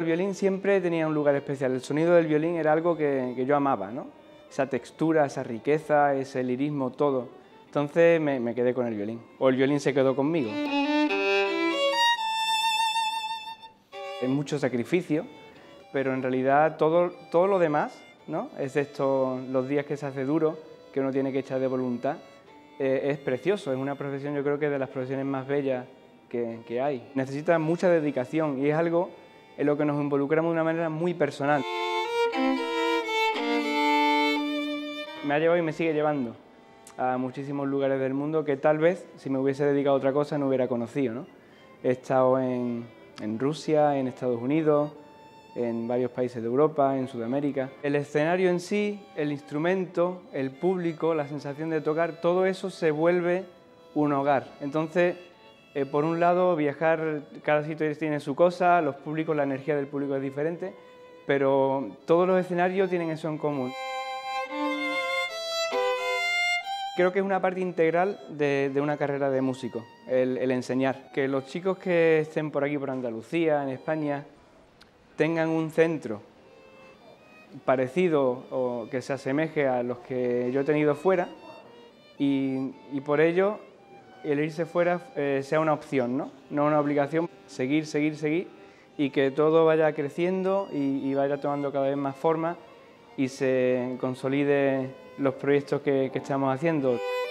violín siempre tenía un lugar especial. El sonido del violín era algo que yo amaba, ¿no? Esa textura, esa riqueza, ese lirismo, todo. Entonces me quedé con el violín, o el violín se quedó conmigo. Es mucho sacrificio, pero en realidad todo lo demás, ¿no? Excepto los días que se hace duro, que uno tiene que echar de voluntad, es precioso. Es una profesión, yo creo que de las profesiones más bellas que hay. Necesita mucha dedicación y es algo en lo que nos involucramos de una manera muy personal. Me ha llevado y me sigue llevando a muchísimos lugares del mundo que tal vez, si me hubiese dedicado a otra cosa, no hubiera conocido, ¿no? He estado en Rusia, en Estados Unidos, en varios países de Europa, en Sudamérica. El escenario en sí, el instrumento, el público, la sensación de tocar, todo eso se vuelve un hogar. Entonces, por un lado, viajar, cada sitio tiene su cosa, los públicos, la energía del público es diferente, pero todos los escenarios tienen eso en común. Creo que es una parte integral de una carrera de músico, el enseñar. Que los chicos que estén por aquí, por Andalucía, en España, tengan un centro parecido o que se asemeje a los que yo he tenido fuera y por ello el irse fuera sea una opción, ¿no? No una obligación. Seguir y que todo vaya creciendo y vaya tomando cada vez más forma y se consolide los proyectos que estamos haciendo.